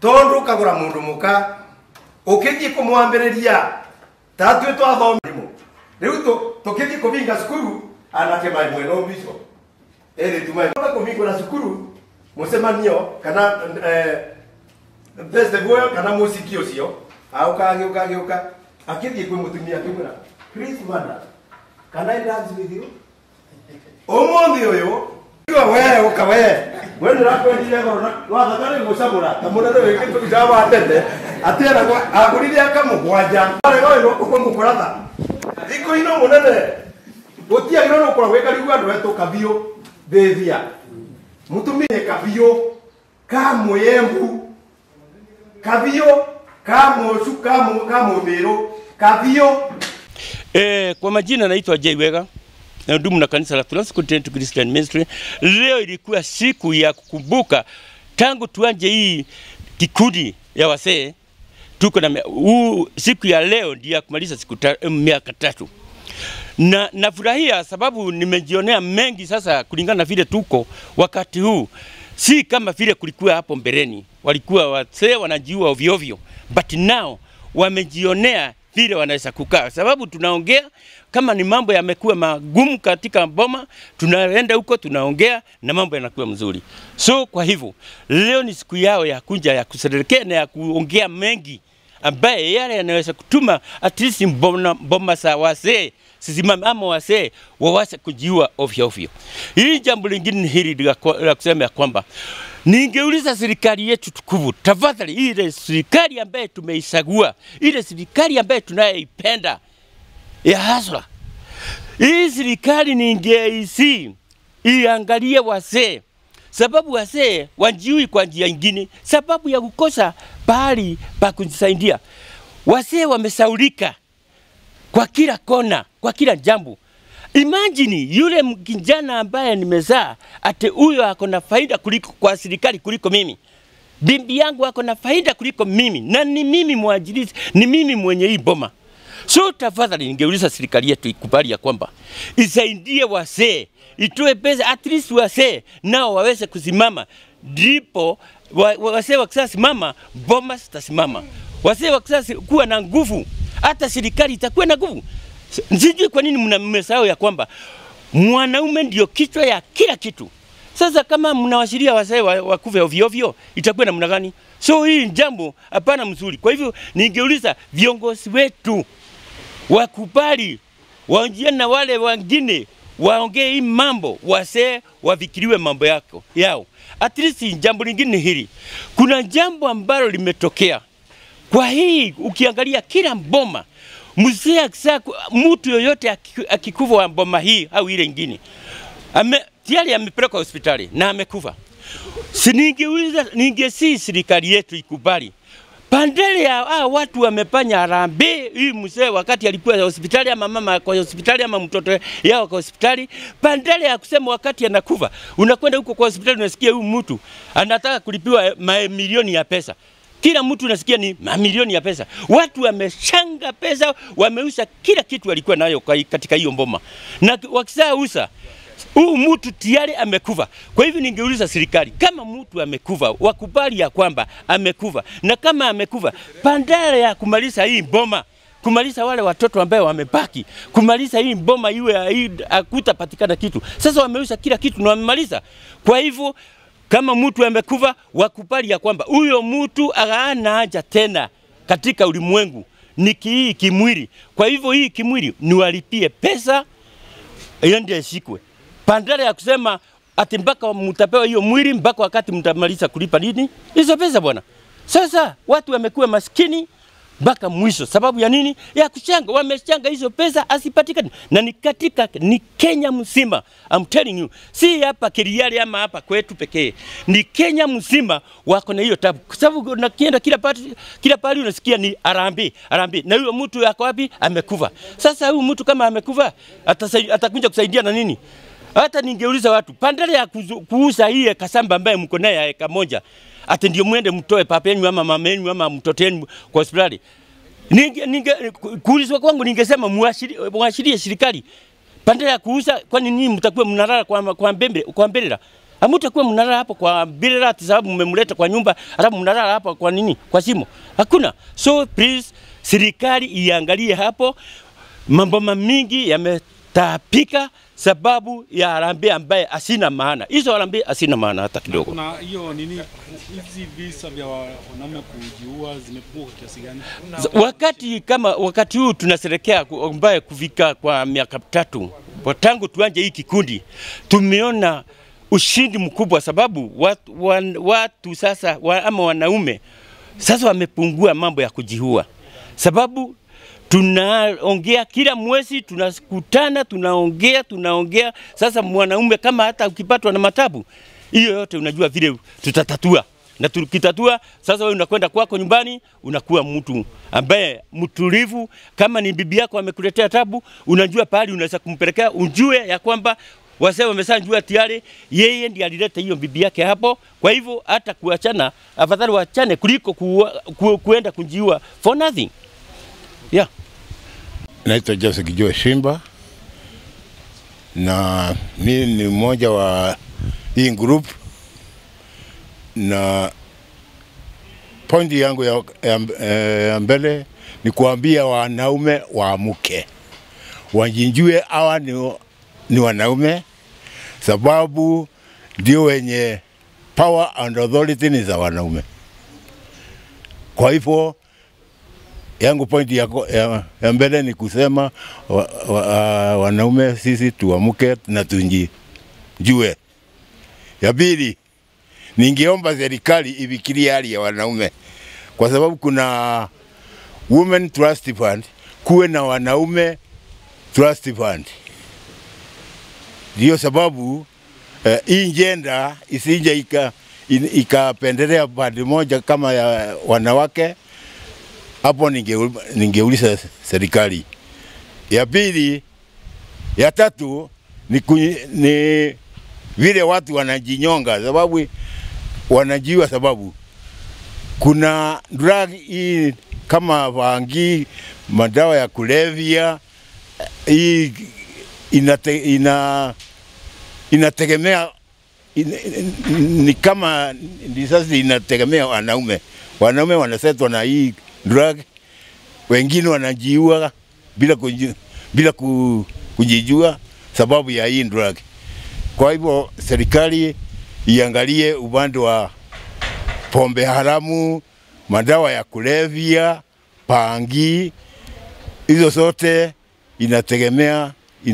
tondu kagura mundu muka ukithie kumwambiria tatu twathomimo riu tukithi kuvinga sukuru anake mai mweno biso tumai kuvinga na sukuru musemanio kana festival kana musiki ucio auka akithie kwi mutumia kimura Chris Manda can I dance with you omondi uyu wewe wewe rakwendile goro wathakare musamura tamuna we kitu jaba atende atera kwa agurire akamugwanja wewe uko mukuratha iko ino munene utia ino ukora weka rigu andu eto kabio thethia mutumie kabio kamwe Embu kabio kamo sukamo kamo mero kabio. Kwa majina naitwa Jay Wega na ndumu na kanisa la Transcontinental Christian Ministry. Leo ilikuwa siku ya kukumbuka tangu tuanje hii kikundi ya wasee. Tuko na siku ya leo ndio kumaliza miaka 3. Na nafurahia sababu nimejionea mengi sasa kulingana na vile tuko wakati huu. Si kama vile kulikuwa hapo mbeleni. Walikuwa wasee wanajiua ovyo ovyo. But now wamejionea vile wanaweza kukaa. Sababu tunaongea kama ni mambo yamekuwa magumu katika boma, tunaenda huko tunaongea na mambo yanakuwa mzuri. So kwa hivyo leo ni siku yao ya kuja ya kusherehekea na ya kuongea mengi ambaye yale yanaweza kutuma at least boma za wasee sisimame ama wasee waweze kujiua ovyo ovyo. Hii jambo lingine hili la kusema kwamba ningeuliza serikali yetu tukufu, tafadhali ile serikali ambaye tumeichagua, ile serikali ambaye tunayoipenda ya hasla. Hii serikali ningeisi iangalie wasee. Sababu wasee wanjiui kwa njia nyingine, sababu ya kukosa pahali pa kujisaidia. Wasee wamesaulika kwa kila kona, kwa kila jambo. Imagine yule kijana ambaye nimezaa ate huyo ako na faida kuliko kwa serikali kuliko mimi. Bibi yangu ako na faida kuliko mimi na ni mimi mwajirizi, ni mimi mwenye hii boma. So tafadhali ningeuliza serikali yetu ikubali ya kwamba isaidie wasee, itoe pesa at least wasee nao waweze kusimama. Ndipo wasee wakisimama boma zitasimama. Wasee wakisasa kuwa na nguvu, hata serikali itakuwa na nguvu. Sijui kwa nini mmesahau ya kwamba mwanaume ndio kichwa ya kila kitu. Sasa kama mnawashiria wasee wakufe ovyo ovyo, itakuwa namna gani? So hii jambo hapana mzuri. Kwa hivyo ningeuliza viongozi wetu wakubali, waongee na wale wengine, waongee hii mambo, wasee wafikiriwe mambo yao. At least jambo lingine hili. Kuna jambo ambalo limetokea. Kwa hii ukiangalia kila boma mzee akisa mtu yoyote akikufa wa boma hii au ile nyingine tayari amepelekwa hospitali na amekufa. Ningesi serikali yetu ikubali. Pandele ya watu wamefanya harambee hii mzee wakati alikuwa hospitali ama mama kwa hospitali ama mtoto yao kwa hospitali. Pandele ya kusema wakati anakufa unakwenda huko kwa hospitali unasikia huyu mtu anataka kulipiwa milioni ya pesa. Kila mtu unasikia ni mamilioni ya pesa. Watu wameshanga pesa, wameuza kila kitu walikuwa nayo katika hiyo mboma. Na wakisauza, huyu mtu tayari amekufa. Kwa hivyo ningeuliza serikali, kama mtu amekufa, wakubali ya kwamba amekufa. Na kama amekufa, bandara ya kumaliza hii mboma, kumaliza wale watoto ambao wamebaki, kumaliza hii mboma iwe hakutapatikana kitu. Sasa wameuza kila kitu na wamemaliza. Kwa hivyo kama mtu amekufa, wakubali ya kwamba huyo mtu hana haja tena katika ulimwengu, ni kimwili. Kwa hivyo hii kimwili ni walipie pesa iende ishikwe. Bandara ya kusema ati mpaka mtapewa hiyo mwili mpaka wakati mtamaliza kulipa nini hizo pesa bwana. Sasa watu wamekuwa maskini mpaka mwisho. Sababu ya nini? Ya kuchanga. Wamechanga hizo pesa asipatikane. Na ni Kenya mzima. I'm telling you. Si hapa Kiriari ama hapa kwetu pekee. Ni Kenya mzima wako na hiyo tabu. Kwa sababu unakienda kila pahali unasikia ni harambee. Na huyo mtu yako wapi? Amekufa. Sasa huyo mtu kama amekufa atakuja kusaidia na nini? Hata ningeuliza watu, bandara ya kuuza hii kasamba ambaye mko naye ya eka moja, ati ndio muende mtoe papa yenu ama mama yenu ama mtoto wenu kwa hospitali. Kuulizwa kwangu ningesema muashirie serikali. Bandara ya kuuza, kwani nyinyi mtakuwa mnalala kwa mbembera? Hamtakuwa mnalala hapo kwa bila sababu mmemleta kwa nyumba, alafu mnalala hapa kwa nini? Kwa shimo. Hakuna. So please, serikali iangalie hapo. Mambo mingi yametapika sababu ya harambee ambaye asina maana. Hizo harambee asina maana hata kidogo. Kuna hiyo nini, hizi visa vya wanaume kujiua zimepungua kiasi gani? Wakati huu tunasherekea ambaye kufika kwa miaka 3 tangu tuanje hii kikundi, tumeona ushindi mkubwa sababu watu sasa ama wanaume sasa wamepungua mambo ya kujiua. Sababu tunaongea kila mwezi, tunakutana, tunaongea. Sasa mwanaume kama hata ukipatwa na matabu, hiyo yote unajua vile tutatatua. Na tukitatua, sasa wewe unakwenda kwako nyumbani, unakuwa mtu ambaye mtulivu. Kama ni bibi yako amekuletea tabu, unajua pahali unaweza kumpelekea, ujue ya kwamba wazee wameshanjua tayari yeye ndiye alileta hiyo bibi yake hapo. Kwa hivyo hata kuachana, afadhali waachane kuliko kuenda kujiua for nothing. Yeah. Naitwa Joseph Kijua Shimba na mimi ni mmoja wa hii group, na pointi yangu ya mbele ni kuambia wanaume waamuke, wajinjue hawa ni wanaume, sababu ndio wenye power and authority ni za wanaume. Kwa hivyo yangu pointi ya mbele ni kusema wanaume sisi tuamuke na tujue. Ya pili, ningeomba serikali ibikirie hali ya wanaume, kwa sababu kuna Women Trust Fund, kuwe na wanaume Trust Fund. Ndio sababu hii njenda isije ikapendelea pande moja kama ya wanawake. Hapo ningeuliza serikali. Ya pili, ya tatu ni vile watu wanajinyonga, sababu wanajiua sababu kuna drug hii kama bangi, madawa ya kulevya, hii inategemea ni kama sasa inategemea wanaume. Wanaume wanasetwa na hii drug, wengine wanajiua bila kujijua sababu ya hii drug. Kwa hivyo serikali iangalie upande wa pombe haramu, madawa ya kulevya, pangi, hizo zote inategemea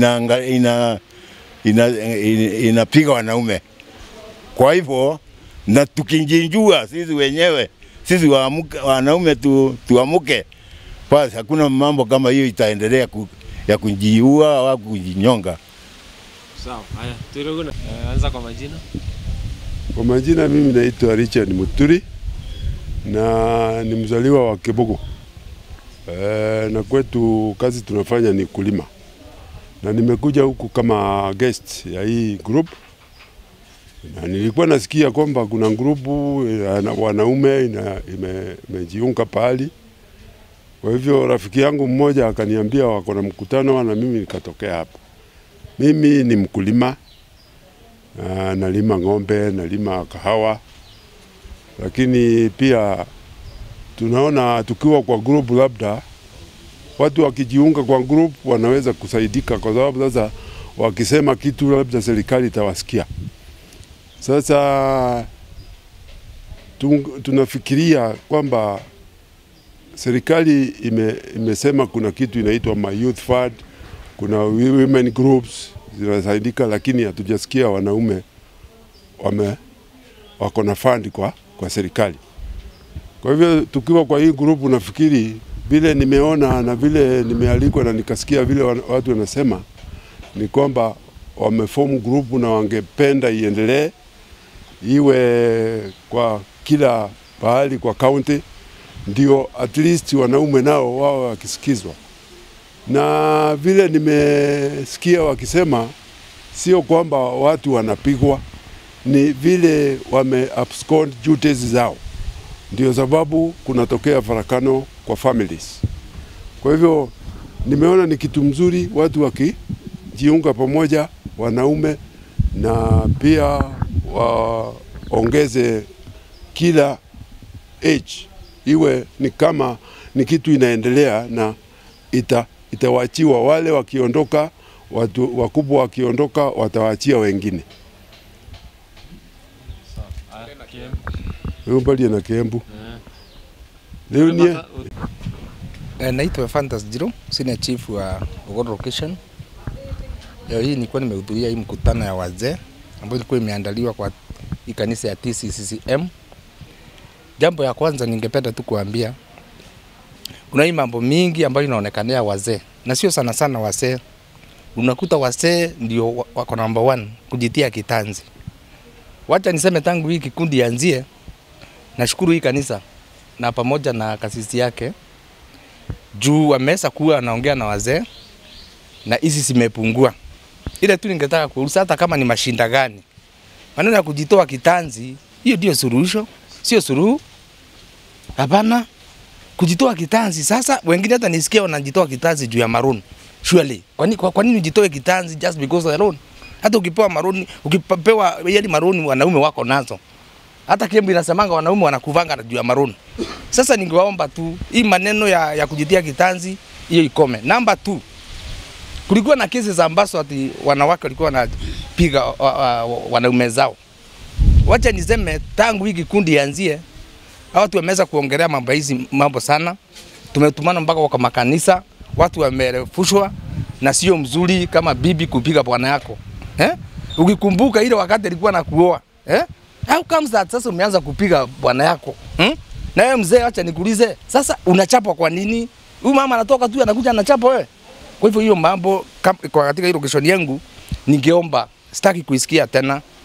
inapiga wanaume. Kwa hivyo na tukinjinjua sisi wenyewe, sisi wanaume tuamuke, basi hakuna mambo kama hiyo itaendelea ya kujiua au kujinyonga. Sawa, haya, turudi. Anza kwa majina. Kwa majina mimi naitwa Richard Muturi na ni mzaliwa wa Kibugu. Na kwetu kazi tunafanya ni kulima. Na nimekuja huku kama guest ya hii group. Na nilikuwa nasikia kwamba kuna grupu ya wanaume imejiunga pahali. Kwa hivyo rafiki yangu mmoja akaniambia wako na mkutano, na mimi nikatokea hapa. Mimi ni mkulima, nalima ng'ombe, nalima kahawa, lakini pia tunaona tukiwa kwa group, labda watu wakijiunga kwa group wanaweza kusaidika, kwa sababu sasa wakisema kitu labda serikali itawasikia. Sasa tunafikiria kwamba serikali imesema kuna kitu inaitwa My Youth Fund, kuna women groups zinasaidika, lakini hatujasikia wanaume wako na fund kwa serikali. Kwa hivyo tukiwa kwa hii group, nafikiri vile nimeona na vile nimealikwa na nikasikia vile watu wanasema ni kwamba wameform group na wangependa iendelee iwe kwa kila pahali kwa county, ndio at least wanaume nao wao wakisikizwa. Na vile nimesikia wakisema sio kwamba watu wanapigwa, ni vile abscond duties zao, ndio sababu kunatokea farakano kwa families. Kwa hivyo nimeona ni kitu mzuri watu wakijiunga pamoja, wanaume na pia waongeze kila age iwe ni kama ni kitu inaendelea na itawachiwa wale wakiondoka, watu wakubwa wakiondoka watawaachia wengine. Mbali na Embu. Leo ni naitwa Fantas Jiro, senior chief wa Ogodo location. Leo hii nilikuwa nimehudhuria hii mkutano ya wazee ambayo ilikuwa imeandaliwa kwa hii kanisa ya TCCM. Jambo ya kwanza ningependa tu kuambia kuna hii mambo mingi ambayo inaonekana wazee. Na sio sana sana wazee. Unakuta wazee ndio wako number 1 kujitia kitanzi. Wacha niseme tangu hii kikundi yanzie, nashukuru hii kanisa na pamoja na kasisi yake juu wameweza kuwa anaongea na wazee na hizi zimepungua. Ile tu ningetaka kuuliza hata kama ni mashinda gani. Maneno ya kujitoa kitanzi, hiyo ndio suluhisho, sio suluhu. Hapana. Kujitoa kitanzi sasa wengine hata nisikia wanajitoa kitanzi juu ya maroon. Surely. Kwa nini ujitoe kitanzi just because of maroon? Hata ukipewa maroon, ukipewa yale maroon wanaume wako nazo. Hata Embu inasemanga wanaume wanakuvanga juu ya maroon. Sasa ningewaomba tu hii maneno ya kujitia kitanzi hiyo ikome. Number 2. Kulikuwa na kesi za ambazo ati wanawake walikuwa wanapiga wanaume zao. Wacha niseme tangu hii kikundi yanzie watu wameweza kuongelea mambo hizi mambo sana. Tumetumana mpaka kwa makanisa, watu wamerefushwa na sio mzuri kama bibi kupiga bwana yako. Ukikumbuka ile wakati alikuwa anakuoa, how comes that sasa umeanza kupiga bwana yako? Na wewe mzee, acha nikuulize, sasa unachapwa kwa nini? Huyu mama anatoka tu anakuja anachapa wewe. Kwa hivyo hiyo mambo kwa katika hilo location yangu ningeomba sitaki kuisikia tena.